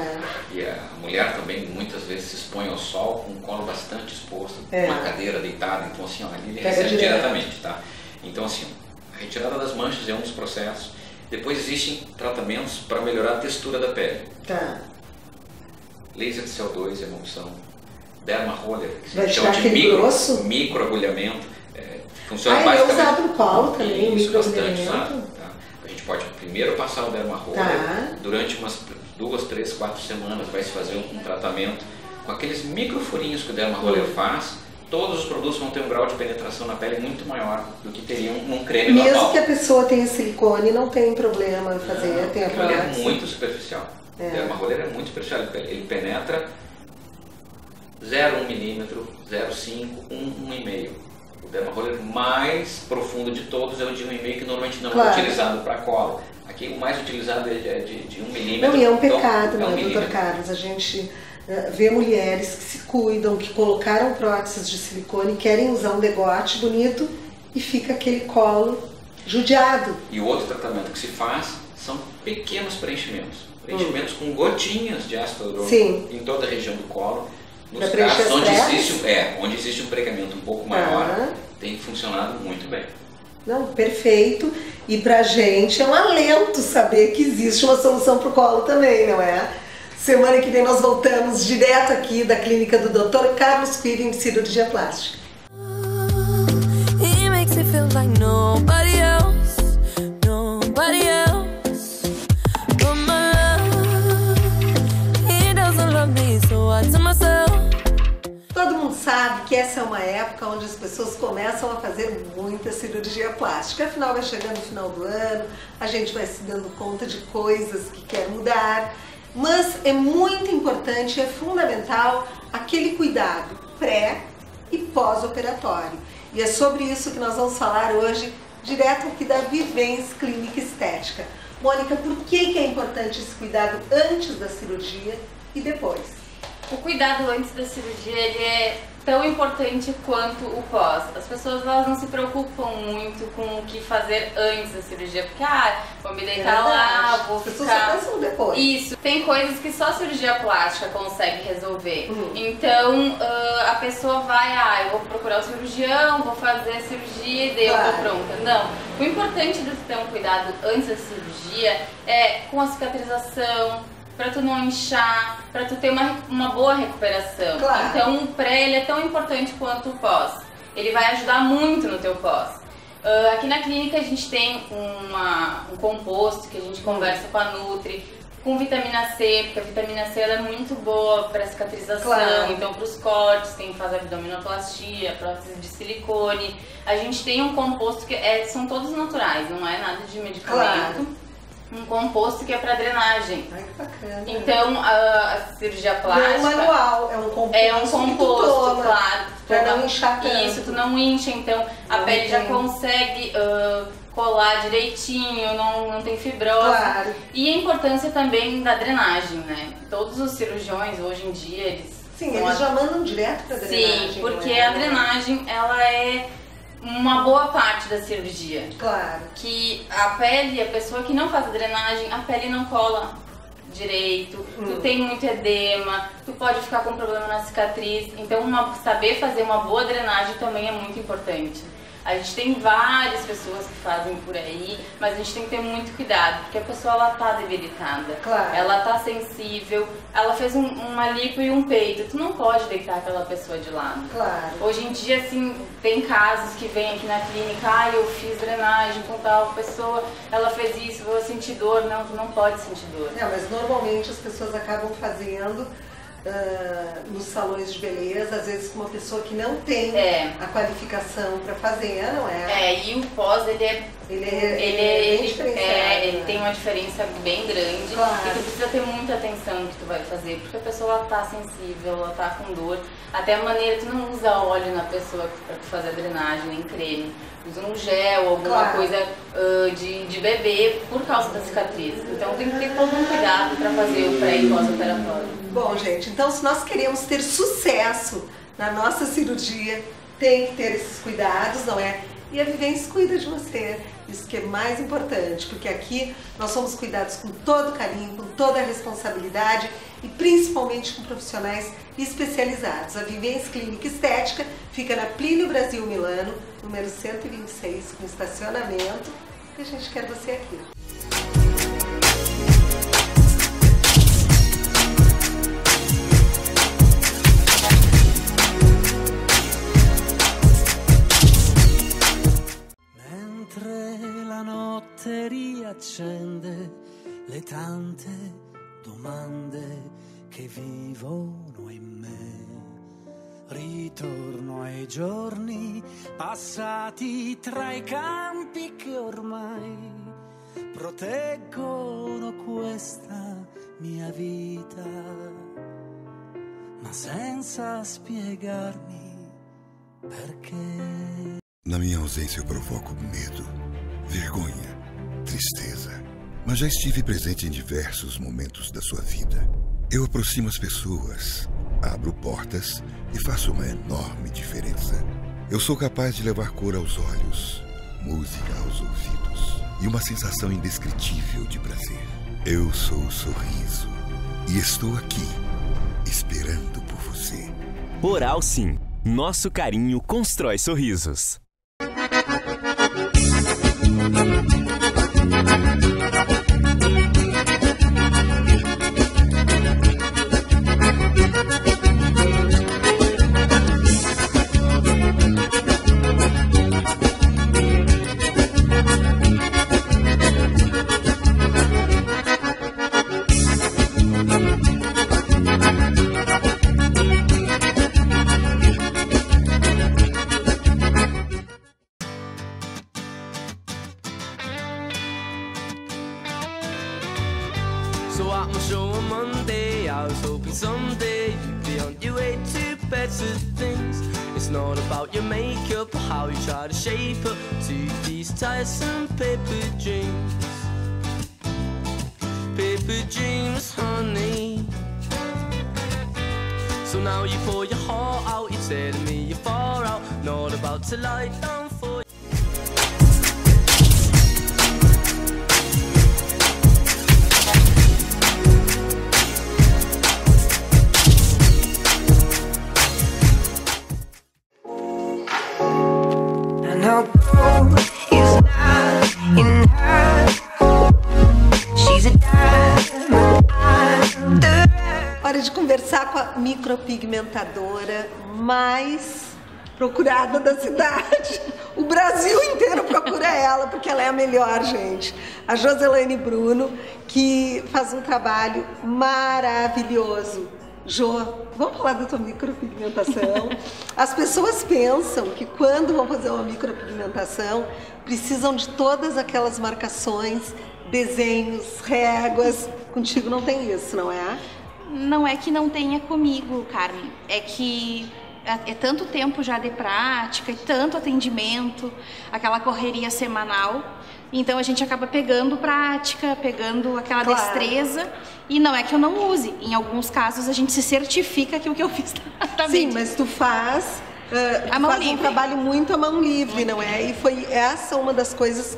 E a mulher também muitas vezes se expõe ao sol com o colo bastante exposto, uma cadeira deitada, então assim, ali ele recebe diretamente, tá? Então assim, a retirada das manchas é um dos processos. Depois existem tratamentos para melhorar a textura da pele. Tá. Laser de CO2 é uma opção. Derma roller, que vai se chama de microagulhamento. Funciona basicamente. É usado no colo também, isso, bastante usado. Tá? A gente pode primeiro passar o derma roller, durante umas 2, 3, 4 semanas vai se fazer um tratamento com aqueles microfurinhos que o derma roller faz. Todos os produtos vão ter um grau de penetração na pele muito maior do que teriam um creme normal. Mesmo que a pessoa tenha silicone, não tem problema em fazer, tem a prótese. Ele é muito superficial. O derma roller é muito superficial, ele penetra 0,1 milímetro, 0,5, 1,5. O derma roller mais profundo de todos é o de 1,5, que normalmente não é utilizado para colo. Aqui o mais utilizado é de 1 milímetro. Não, e é um pecado, né, doutor Carlos? A gente vê mulheres que se cuidam, que colocaram próteses de silicone, querem usar um degote bonito e fica aquele colo judiado. E o outro tratamento que se faz são pequenos preenchimentos. Preenchimentos com gotinhas de ácido hialurônico em toda a região do colo. Nos casos onde existe um pregamento um pouco maior, tem funcionado muito bem. Não, perfeito. E pra gente é um alento saber que existe uma solução pro colo também, não é? Semana que vem nós voltamos direto aqui da clínica do Dr. Carlos Quirin de cirurgia plástica. Todo mundo sabe que essa é uma época onde as pessoas começam a fazer muita cirurgia plástica. Afinal, vai chegando o final do ano, a gente vai se dando conta de coisas que quer mudar. Mas é muito importante, é fundamental aquele cuidado pré e pós-operatório. E é sobre isso que nós vamos falar hoje, direto aqui da Vivens Clínica Estética. Mônica, por que é importante esse cuidado antes da cirurgia e depois? O cuidado antes da cirurgia ele é tão importante quanto o pós. As pessoas elas não se preocupam muito com o que fazer antes da cirurgia, porque vou me deitar lá, vou ficar... As pessoas só pensam depois. Isso. Tem coisas que só a cirurgia plástica consegue resolver. Então, a pessoa vai, eu vou procurar o cirurgião, vou fazer a cirurgia e daí eu tô pronta. Não. O importante de ter um cuidado antes da cirurgia é com a cicatrização, para tu não inchar, para tu ter uma boa recuperação. Então o pré ele é tão importante quanto o pós. Ele vai ajudar muito no teu pós. Aqui na clínica a gente tem um composto que a gente conversa com a Nutri, com vitamina C, porque a vitamina C ela é muito boa para cicatrização, então para os cortes, quem faz abdominoplastia, prótese de silicone. A gente tem um composto que são todos naturais, não é nada de medicamento. Um composto que é para drenagem. Ai, que bacana. Então, a cirurgia plástica... Não é manual, é um composto. É um composto, claro. Para não inchar tanto. Isso, tu não incha, então a pele já consegue colar direitinho, não tem fibrose. E a importância também da drenagem, né? Todos os cirurgiões, hoje em dia, eles... Sim, eles já mandam direto para drenagem. Sim, porque a drenagem, ela é uma boa parte da cirurgia. Que a pele, a pessoa que não faz a drenagem, a pele não cola direito, tu tem muito edema, tu pode ficar com problema na cicatriz. Então saber fazer uma boa drenagem também é muito importante. A gente tem várias pessoas que fazem por aí, mas a gente tem que ter muito cuidado, porque a pessoa ela tá debilitada, ela tá sensível, ela fez uma lipo e um peito, tu não pode deitar aquela pessoa de lado. Hoje em dia, assim, tem casos que vêm aqui na clínica, eu fiz drenagem com tal pessoa, ela fez isso, eu senti dor, não, tu não pode sentir dor. Não, mas normalmente as pessoas acabam fazendo nos salões de beleza, às vezes com uma pessoa que não tem a qualificação para fazer, não é? E o pós ele tem uma diferença bem grande e tu precisa ter muita atenção no que tu vai fazer, porque a pessoa ela tá sensível, ela tá com dor, até a maneira, tu não usa óleo na pessoa para fazer a drenagem, nem creme, usa um gel, alguma coisa de bebê por causa da cicatriz, então tem que ter todo um cuidado para fazer o pré e pós-operatório. Bom, gente, então se nós queremos ter sucesso na nossa cirurgia, tem que ter esses cuidados, não é? e a Vivens cuida de você. Isso que é mais importante, porque aqui nós somos cuidados com todo carinho, com toda a responsabilidade e principalmente com profissionais especializados. A Vivens Clínica Estética fica na Plínio Brasil Milano, número 126, com estacionamento, e a gente quer você aqui. La notte riaccende le tante domande che vivono in me. Ritorno ai giorni passati tra i campi che ormai proteggono questa mia vita, ma senza spiegarmi perché. Na minha ausência eu provoco medo, vergonha, tristeza. Mas já estive presente em diversos momentos da sua vida. Eu aproximo as pessoas, abro portas e faço uma enorme diferença. Eu sou capaz de levar cor aos olhos, música aos ouvidos e uma sensação indescritível de prazer. Eu sou o sorriso e estou aqui, esperando por você. Oral Sim. Nosso carinho constrói sorrisos. Tiresome paper dreams, honey. So now you pour your heart out, you're telling me you're far out, not about to lie down for you. And I'll go is not in her. She's a diamond under. Hora de conversar com a micropigmentadora mais procurada da cidade. O Brasil inteiro procura ela, porque ela é a melhor, gente. A Joselaine Bruno, que faz um trabalho maravilhoso. Jô, vamos falar da tua micropigmentação. As pessoas pensam que quando vão fazer uma micropigmentação, precisam de todas aquelas marcações, desenhos, réguas. Contigo não tem isso, não é? Não é que não tenha comigo, Carmen. É que é tanto tempo já de prática e tanto atendimento, aquela correria semanal. Então a gente acaba pegando prática, pegando aquela destreza. E não é que eu não use. Em alguns casos a gente se certifica que o que eu fiz tá bem. Sim, mas tu faz um trabalho muito à mão livre, não é? E foi essa uma das coisas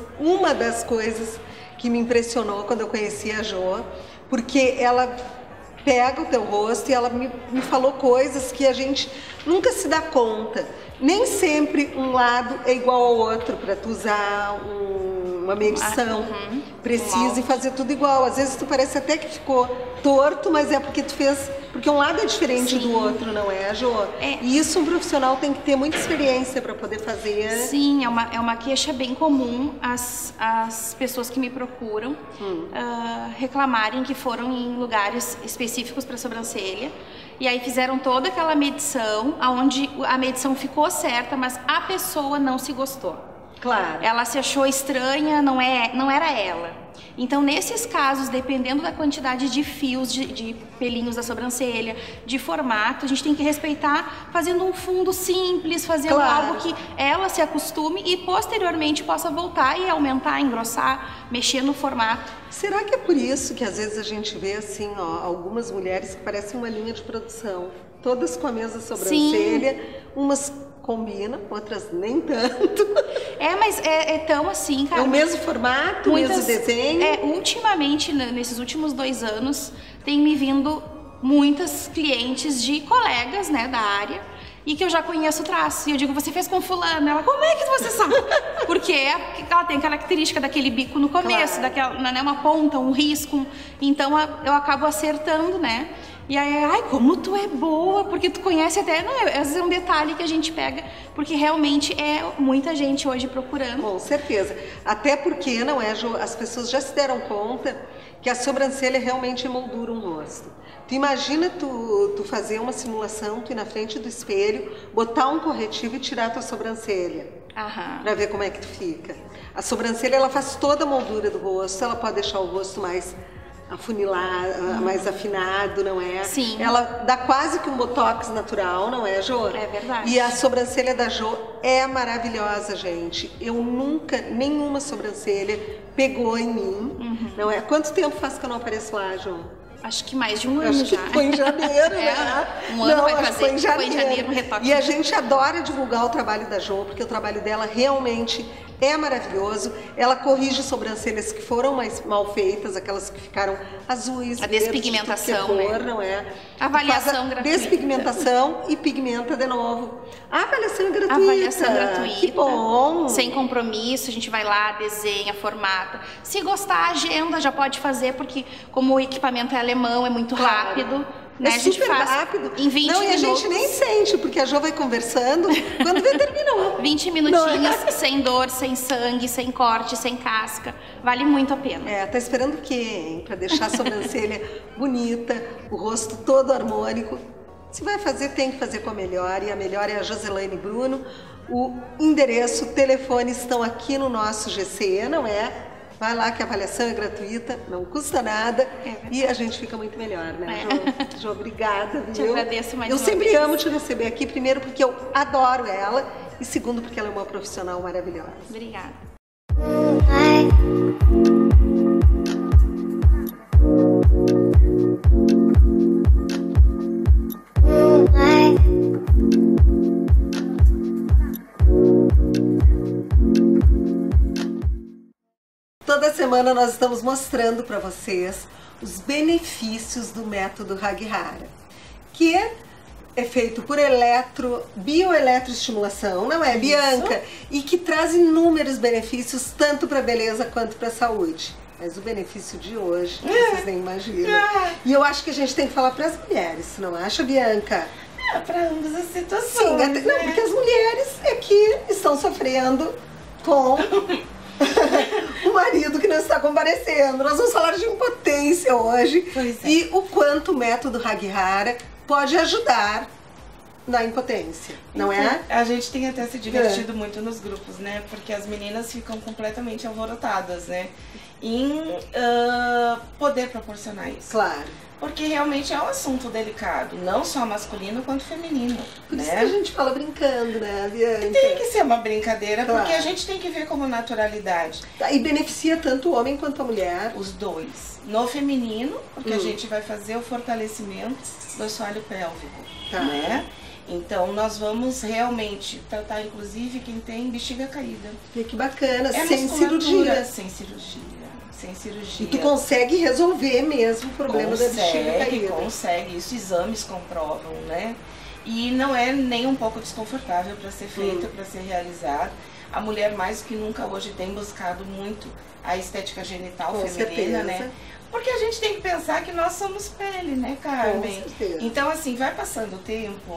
que me impressionou quando eu conheci a Jô, porque ela pega o teu rosto e ela me falou coisas que a gente nunca se dá conta. Nem sempre um lado é igual ao outro para tu usar uma medição precisa e fazer tudo igual. Às vezes tu parece até que ficou torto, mas é porque tu fez... Porque um lado é diferente do outro, não é, Jô? E isso um profissional tem que ter muita experiência para poder fazer. Sim, é uma queixa bem comum as pessoas que me procuram reclamarem que foram em lugares específicos para sobrancelha. E aí fizeram toda aquela medição, onde a medição ficou certa, mas a pessoa não se gostou. Claro. Ela se achou estranha, não era ela. Então, nesses casos, dependendo da quantidade de fios, de pelinhos da sobrancelha, de formato, a gente tem que respeitar fazendo um fundo simples, fazendo algo que ela se acostume e posteriormente possa voltar e aumentar, engrossar, mexer no formato. Será que é por isso que às vezes a gente vê assim, algumas mulheres que parecem uma linha de produção, todas com a mesma sobrancelha, umas combinam, outras nem tanto. Mas é tão assim, cara. É o mesmo formato, o mesmo desenho? Ultimamente, nesses últimos 2 anos, tem me vindo muitas clientes de colegas, né, da área, e que eu já conheço o traço. E eu digo, você fez com fulano? Ela, como é que você sabe? Porque ela tem característica daquele bico no começo, daquela, né, uma ponta, um risco. Então eu acabo acertando, né? E aí, ai, como tu é boa, porque tu conhece até... Não, às vezes é um detalhe que a gente pega, porque realmente é muita gente hoje procurando. Com certeza. Até porque, não é, Jo, as pessoas já se deram conta que a sobrancelha realmente emoldura um rosto. Tu imagina tu fazer uma simulação, tu ir na frente do espelho, botar um corretivo e tirar a tua sobrancelha. Pra ver como é que tu fica. A sobrancelha, ela faz toda a moldura do rosto, ela pode deixar o rosto mais afunilado, mais afinado, não é? Sim. Ela dá quase que um botox natural, não é, Jo? É verdade. E a sobrancelha da Jo é maravilhosa, gente. Eu nunca, nenhuma sobrancelha pegou em mim, não é? Quanto tempo faz que eu não apareço lá, Jo? Acho que mais de um ano já. Acho que foi em janeiro, né? Um ano não, vai acho fazer, que foi em janeiro. Um retoque. E a gente adora divulgar o trabalho da Jo, porque o trabalho dela realmente é maravilhoso. Ela corrige sobrancelhas que foram mais mal feitas, aquelas que ficaram azuis, a despigmentação, verdes, de cor, não é? Avaliação gratuita. Despigmentação e pigmenta de novo. A avaliação é gratuita. Avaliação gratuita. Que bom. Sem compromisso, a gente vai lá, desenha, formata. Se gostar, agenda, já pode fazer, porque como o equipamento é alemão, é muito rápido. Né? É super rápido. Em 20 não, minutos. E a gente nem sente, porque a Jo vai conversando, quando vê, terminou. 20 minutinhos, sem dor, sem sangue, sem corte, sem casca. Vale muito a pena. Tá esperando o quê, hein? Pra deixar a sobrancelha bonita, o rosto todo harmônico. Se vai fazer, tem que fazer com a melhor, e a melhor é a Joselaine Bruno. O endereço, o telefone estão aqui no nosso GC, não é? Vai lá que a avaliação é gratuita, não custa nada e a gente fica muito melhor, né, Jo? Jo, obrigada, viu? Te agradeço mais Eu uma sempre vez. amo te receber aqui, primeiro porque eu adoro ela e segundo porque ela é uma profissional maravilhosa. Obrigada. Toda semana nós estamos mostrando para vocês os benefícios do método Haghihara, que é feito por bioeletroestimulação, não é, Bianca? E que traz inúmeros benefícios, tanto para a beleza quanto para a saúde. Mas o benefício de hoje, vocês nem imaginam. E eu acho que a gente tem que falar para as mulheres, não acha, Bianca? Para ambas as situações. Sim, até, não, porque as mulheres é que estão sofrendo com o marido que não está comparecendo. Nós vamos falar de impotência hoje e o quanto o método Haghihara pode ajudar na impotência, não é? A gente tem até se divertido muito nos grupos, né? Porque as meninas ficam completamente alvorotadas, né? Em poder proporcionar isso. Claro. Porque realmente é um assunto delicado, não só masculino quanto feminino. Por isso que a gente fala brincando, né, Bianca? Tem que ser uma brincadeira, Claro. porque a gente tem que ver como naturalidade. E beneficia tanto o homem quanto a mulher? Os dois. No feminino, porque a gente vai fazer o fortalecimento do assoalho pélvico, né? Então nós vamos realmente tratar inclusive quem tem bexiga caída. Que bacana, É sem musculatura, cirurgia. Sem cirurgia. Sem cirurgia. E tu consegue resolver mesmo o problema da bexiga caída. Consegue, isso exames comprovam, né? E não é nem um pouco desconfortável para ser feita, para ser realizado. A mulher mais que nunca hoje tem buscado muito a estética genital Com feminina, certeza. né? Porque a gente tem que pensar que nós somos pele, né, Carmen? Com certeza. Então, assim, vai passando o tempo,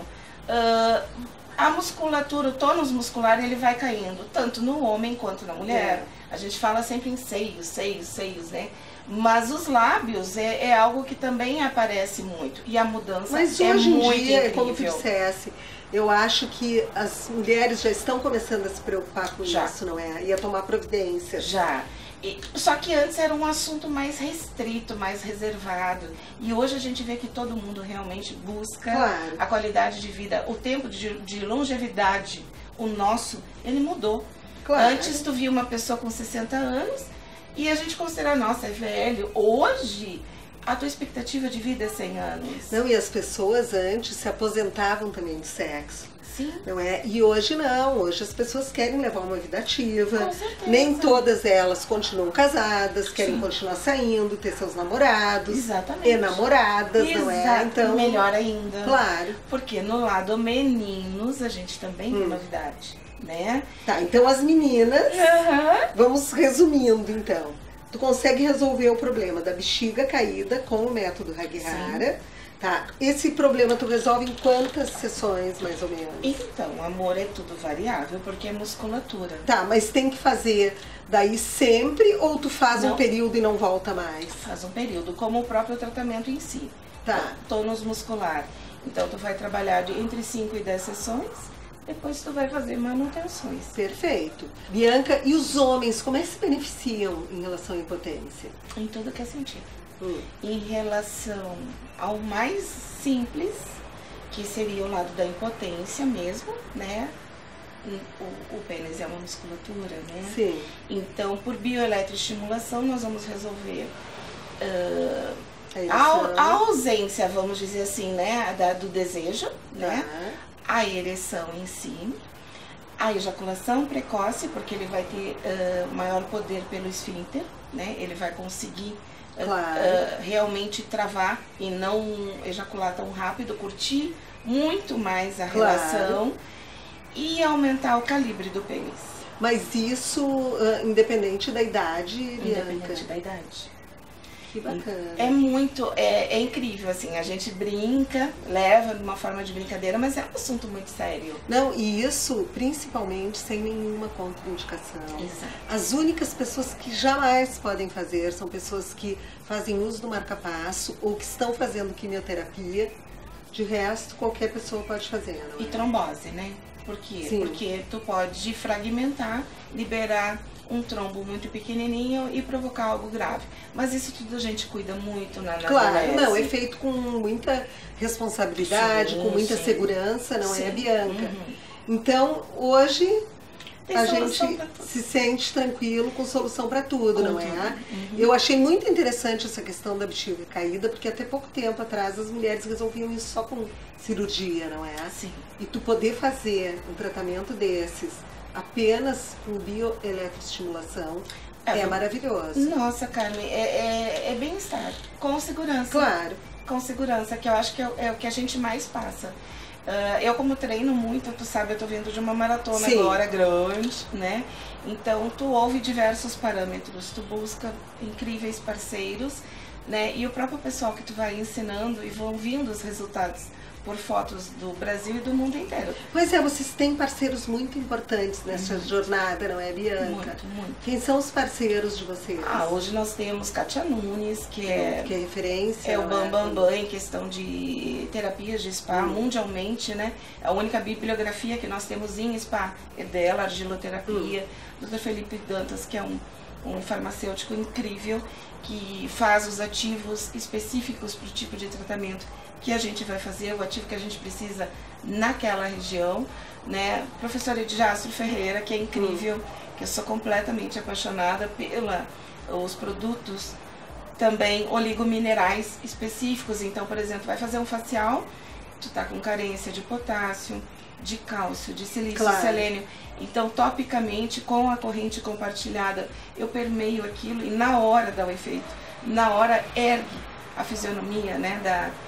a musculatura, o tônus muscular, ele vai caindo, tanto no homem quanto na mulher. A gente fala sempre em seios, né? Mas os lábios é algo que também aparece muito. E a mudança Mas é hoje em muito dia, incrível. como tu dissesse, eu acho que as mulheres já estão começando a se preocupar com isso, não é? E a tomar providência. Já. Só que antes era um assunto mais restrito, mais reservado. E hoje a gente vê que todo mundo realmente busca a qualidade de vida. O tempo de longevidade, o nosso, ele mudou. Claro. Antes tu via uma pessoa com 60 anos e a gente considera, nossa, é velho. Hoje A tua expectativa de vida é 100 anos. Não, e as pessoas antes se aposentavam também do sexo. Sim. Não é? E hoje não, hoje as pessoas querem levar uma vida ativa. Com certeza. Nem todas elas continuam casadas, querem continuar saindo, ter seus namorados. Exatamente. E namoradas, não é? Então, melhor ainda. Claro. Porque no lado meninos a gente também tem novidade, né? Tá, então as meninas, vamos resumindo então. Tu consegue resolver o problema da bexiga caída com o método Haghihara. Tá, esse problema tu resolve em quantas sessões, mais ou menos? Então, amor, é tudo variável, porque é musculatura. Tá, mas tem que fazer daí sempre, ou tu faz um período e não volta mais? Faz um período, como o próprio tratamento em si. Tá. Tônus muscular. Então, tu vai trabalhar entre 5 e 10 sessões, depois tu vai fazer manutenções. Perfeito. Bianca, e os homens, como é que se beneficiam em relação à impotência? Em tudo que é sentido. Em relação ao mais simples, que seria o lado da impotência mesmo, né? O pênis é uma musculatura, né? Sim. Então, por bioeletroestimulação, nós vamos resolver a ausência, vamos dizer assim, né? Do desejo, né? A ereção em si. A ejaculação precoce, porque ele vai ter maior poder pelo esfíncter, né? Ele vai conseguir realmente travar e não ejacular tão rápido, curtir muito mais a relação e aumentar o calibre do pênis. Mas isso independente da idade, Bianca? Independente da idade. Que bacana. É muito, é incrível, assim, a gente brinca, leva de uma forma de brincadeira, mas é um assunto muito sério. Não, e isso principalmente sem nenhuma contraindicação. Exato. As únicas pessoas que jamais podem fazer são pessoas que fazem uso do marca-passo ou que estão fazendo quimioterapia. De resto, qualquer pessoa pode fazer, não é? E trombose, né? Por quê? Sim. Porque tu pode fragmentar, liberar um trombo muito pequenininho e provocar algo grave. Mas isso tudo a gente cuida muito na Claro, não, é feito com muita responsabilidade, com muita segurança, não é, Bianca? Então, hoje a gente se sente tranquilo com solução para tudo, não é? Eu achei muito interessante essa questão da bexiga caída, porque até pouco tempo atrás as mulheres resolviam isso só com cirurgia, não é? Sim. E tu poder fazer um tratamento desses apenas com bioeletroestimulação é maravilhoso. Nossa, Carmen, é bem-estar, com segurança. Claro. Com segurança, que eu acho que é o que a gente mais passa. Eu como treino muito, tu sabe, eu tô vindo de uma maratona agora grande, né? Então tu ouve diversos parâmetros, tu busca incríveis parceiros, né? E o próprio pessoal que tu vai ensinando e vão vindo os resultados por fotos do Brasil e do mundo inteiro. Pois é, vocês têm parceiros muito importantes nessa jornada, não é, Bianca? Muito. Quem são os parceiros de vocês? Hoje nós temos Kátia Nunes, que é referência. É o Bambambam em questão de terapias de spa mundialmente, né? A única bibliografia que nós temos em spa é dela, argiloterapia. Dr. Felipe Dantas, que é um farmacêutico incrível, que faz os ativos específicos para o tipo de tratamento que a gente vai fazer, o ativo que a gente precisa naquela região, né? Professora Edjastro Ferreira, que é incrível, que eu sou completamente apaixonada pelos produtos também oligominerais específicos. Então, por exemplo, vai fazer um facial, tu tá com carência de potássio, de cálcio, de silício, selênio. Então, topicamente, com a corrente compartilhada, eu permeio aquilo e na hora dá o efeito. Na hora ergue a fisionomia, né,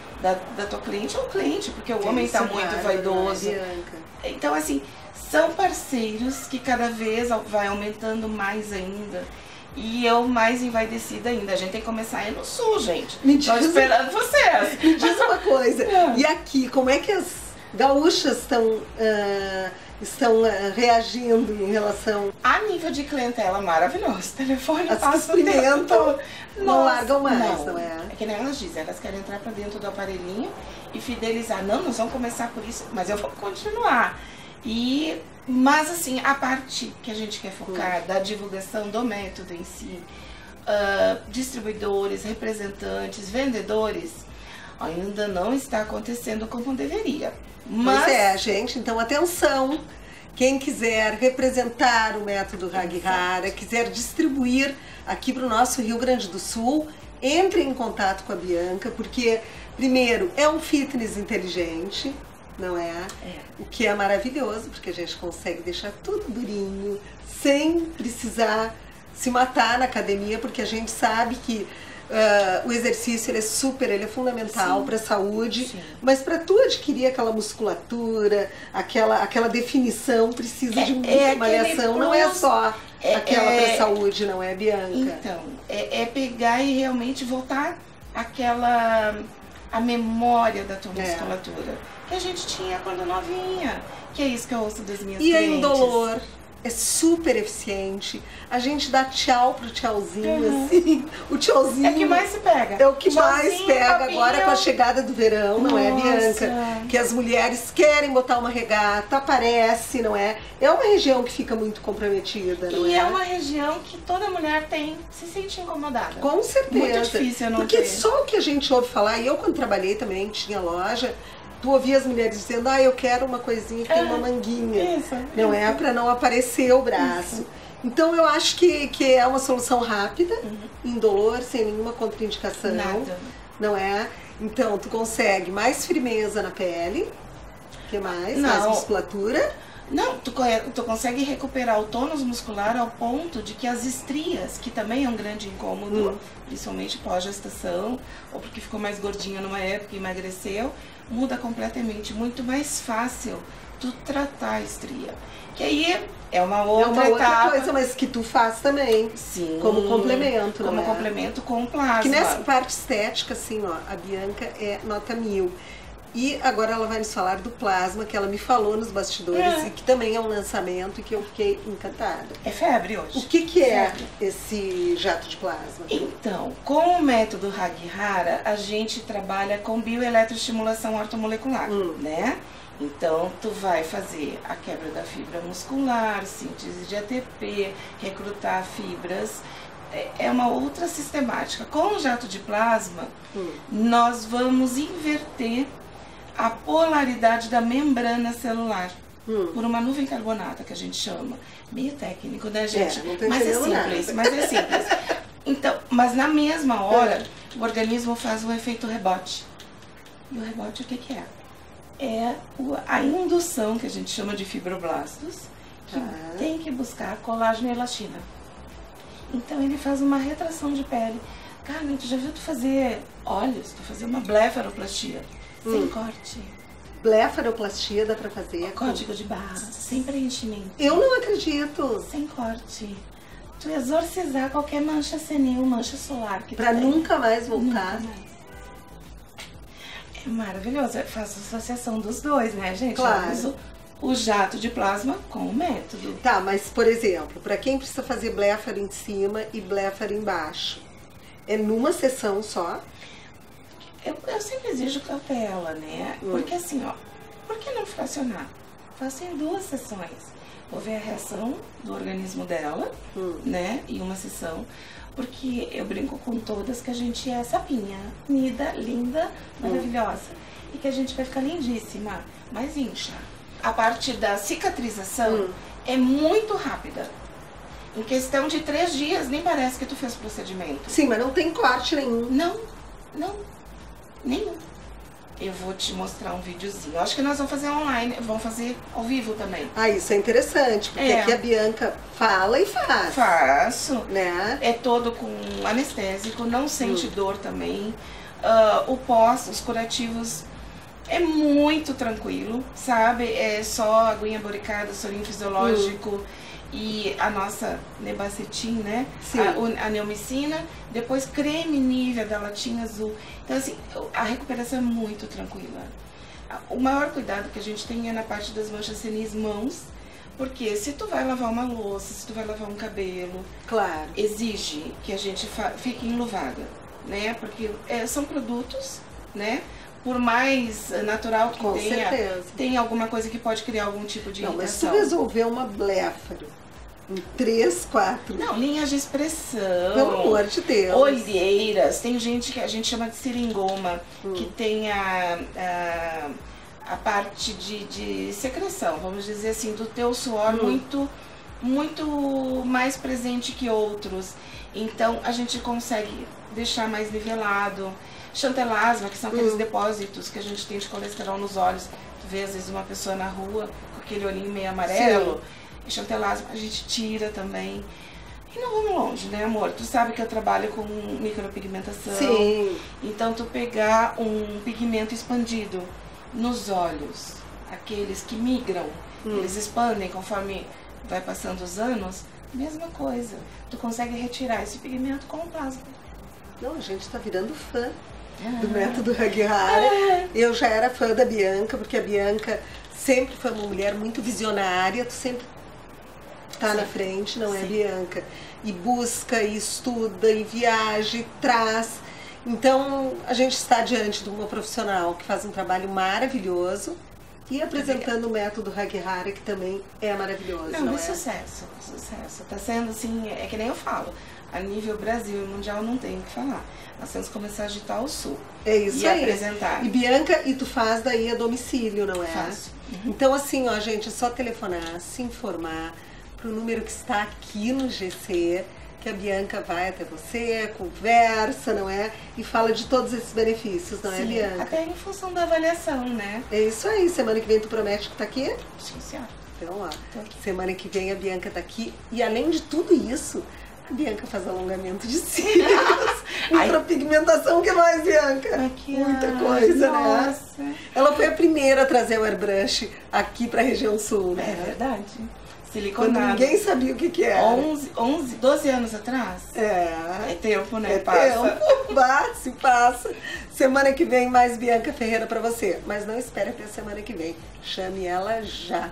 da tua cliente ou cliente, porque o homem está muito vaidoso. Então, assim, são parceiros que cada vez vai aumentando mais ainda. E eu mais envaidecida ainda. A gente tem que começar aí no sul, gente. Tô esperando vocês. Me diz uma coisa. E aqui, como é que as gaúchas estão reagindo em relação... A nível de clientela maravilhoso. Telefone, as que experimentam, não largam mais, não é? É que nem elas dizem, elas querem entrar pra dentro do aparelhinho e fidelizar. Não, nós vamos começar por isso, mas eu vou continuar. Mas assim, a parte que a gente quer focar da divulgação do método em si, distribuidores, representantes, vendedores, ainda não está acontecendo como deveria. Mas gente, então atenção, quem quiser representar o método Haghihara, quiser distribuir aqui para o nosso Rio Grande do Sul, Entre em contato com a Bianca, porque, primeiro, é um fitness inteligente, não é? O que é maravilhoso, porque a gente consegue deixar tudo durinho, sem precisar se matar na academia, porque a gente sabe que o exercício ele é fundamental para a saúde, mas para tu adquirir aquela musculatura, aquela definição, precisa de muita malhação, não é só aquela para a saúde, não é, Bianca? Então, é pegar e realmente voltar a memória da tua musculatura, que a gente tinha quando novinha, que é isso que eu ouço das minhas clientes. E é indolor. É super eficiente. A gente dá tchau pro tchauzinho, assim. O tchauzinho. É o que mais se pega. É o que tchauzinho, mais pega papinho. agora com a chegada do verão, não é, Nossa. Bianca? Que as mulheres querem botar uma regata, aparece, não é? É uma região que fica muito comprometida, não é? E é uma região que toda mulher se sente incomodada. Com certeza. Muito difícil não Porque ter. só o que a gente ouve falar, e eu quando trabalhei também, tinha loja, tu ouvia as mulheres dizendo, eu quero uma coisinha que tem uma manguinha, não é? Para não aparecer o braço. Então eu acho que é uma solução rápida, indolor, sem nenhuma contraindicação. Nada. Não é? Então tu consegue mais firmeza na pele, que mais? Mais musculatura. Não, tu consegue recuperar o tônus muscular ao ponto de que as estrias, que também é um grande incômodo, principalmente pós-gestação, ou porque ficou mais gordinha numa época e emagreceu, muda completamente, muito mais fácil tu tratar a estria. Que aí é uma outra coisa, mas que tu faz também. Sim. Como complemento, Como complemento com plasma. Que nessa parte estética, assim, ó, a Bianca é nota 1000. E agora ela vai nos falar do plasma, que ela me falou nos bastidores, e que também é um lançamento e que eu fiquei encantada. É febre hoje. O que é esse jato de plasma? Então, com o método Hagihara, a gente trabalha com bioeletroestimulação ortomolecular, né? Então, tu vai fazer a quebra da fibra muscular, síntese de ATP, recrutar fibras. É uma outra sistemática. Com o jato de plasma, nós vamos inverter a polaridade da membrana celular por uma nuvem carbonata, que a gente chama. Meio técnico, né, gente? Mas é simples, Então, mas na mesma hora, o organismo faz um efeito rebote. E o rebote, o que é? É a indução, que a gente chama de fibroblastos, que tem que buscar colágeno e elastina. Então ele faz uma retração de pele. Carmen, tu já viu tu fazer olhos, tu fazer uma blefaroplastia sem corte? Blefaroplastia dá pra fazer? Código de barra, sem preenchimento. Eu não acredito. Sem corte. Tu exorcizar qualquer mancha senil, mancha solar. Que pra nunca mais voltar. Nunca mais. É maravilhoso. Eu faço associação dos dois, né, gente? Claro. Eu uso o jato de plasma com o método. Tá, mas por exemplo, para quem precisa fazer blefaro em cima e blefaro embaixo, é numa sessão só? Eu sempre exijo cautela, né? Porque assim, ó, por que não fracionar? Faço em 2 sessões. Vou ver a reação do organismo dela, né? Em uma sessão. Porque eu brinco com todas que a gente é sapinha, unida, linda, maravilhosa. E que a gente vai ficar lindíssima, mas incha. A parte da cicatrização é muito rápida. Em questão de 3 dias, nem parece que tu fez o procedimento. Sim, mas não tem corte nenhum. Não, nenhum. Eu vou te mostrar um videozinho. Eu acho que nós vamos fazer online, vamos fazer ao vivo também. Ah, isso é interessante, porque aqui a Bianca fala e faz. Faço. Né? É todo com anestésico, não sente dor também. O pós, os curativos, é muito tranquilo, sabe? É só aguinha boricada, sorinho fisiológico e a nossa nebacetin, né? Sim. A neomicina, depois creme Nivea da latinha azul. Então assim, a recuperação é muito tranquila. O maior cuidado que a gente tem é na parte das manchas senis mãos, porque se tu vai lavar uma louça, se tu vai lavar um cabelo, claro, exige que a gente fique enluvada, né? Porque são produtos, né? Por mais natural que tenha, tem alguma coisa que pode criar algum tipo de irritação. Mas se tu resolver uma blefaro em 3, 4... Não, linhas de expressão. Pelo amor de Deus. Olheiras. Tem gente que a gente chama de seringoma, que tem a parte de secreção, vamos dizer assim, do teu suor muito muito mais presente que outros. Então a gente consegue deixar mais nivelado. Chantelasma, que são aqueles depósitos que a gente tem de colesterol nos olhos. Tu vê às vezes uma pessoa na rua com aquele olhinho meio amarelo. E chantelasma a gente tira também. E não vamos longe, né, amor? Tu sabe que eu trabalho com micropigmentação. Sim. Então tu pegar um pigmento expandido nos olhos, aqueles que migram, eles expandem conforme vai passando os anos, mesma coisa. Tu consegue retirar esse pigmento com o plasma. Não, a gente tá virando fã do método Hagihara. Eu já era fã da Bianca, porque a Bianca sempre foi uma mulher muito visionária, tu sempre tá na frente, não é, Bianca? E busca, e estuda, e viaja, e traz. Então, a gente está diante de uma profissional que faz um trabalho maravilhoso e apresentando o método Hagihara, que também é maravilhoso. Não, é sucesso, sucesso. Tá sendo assim, é que nem eu falo, a nível Brasil e mundial não tem o que falar. Nós temos que começar a agitar o sul. É isso aí. E apresentar. E Bianca, e tu faz daí a domicílio, não é? Faço. Então assim, ó, gente, é só telefonar, se informar pro número que está aqui no GC, que a Bianca vai até você, conversa, não é? E fala de todos esses benefícios, não é, Bianca? Até em função da avaliação, né? É isso aí. Semana que vem tu promete que tá aqui? Sim, senhora. Então, ó, semana que vem a Bianca tá aqui. E além de tudo isso, a Bianca faz alongamento de cílios, micropigmentação, o que mais, Bianca? Muita coisa, né? Ela foi a primeira a trazer o airbrush aqui pra região sul, né? É verdade. Siliconado. Quando ninguém sabia o que era. 12 anos atrás? É tempo, né? Passa. Se passa. Semana que vem mais Bianca Ferreira pra você. Mas não espere até semana que vem. Chame ela já.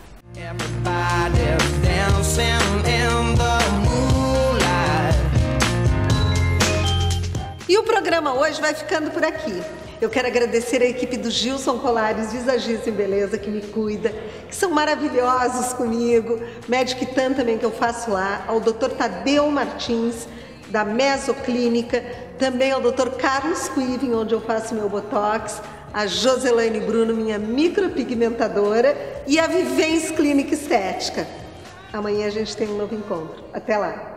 E o programa hoje vai ficando por aqui. Eu quero agradecer a equipe do Gilson Colares, Visagista em Beleza, que me cuida, que são maravilhosos comigo, Médico Tan também que eu faço lá, ao Dr. Tadeu Martins, da Mesoclínica, também ao Dr. Carlos Cuivin, onde eu faço meu Botox, a Joselaine Bruno, minha micropigmentadora, e a Vivens Clínica Estética. Amanhã a gente tem um novo encontro. Até lá!